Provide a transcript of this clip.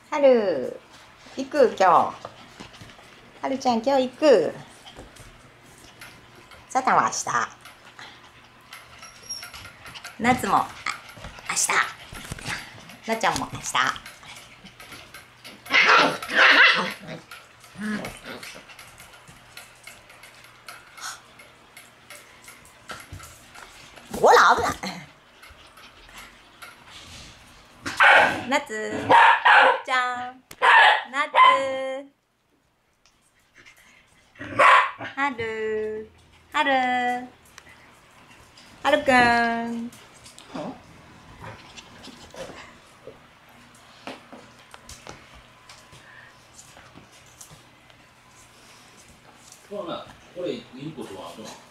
はる、行く今日。はるちゃん今日行く。さたんは明日。夏も明日。なっちゃんも明日。ほら危ない。夏ちゃん、夏、はる、はる、はるくん。 これいいことはあるの？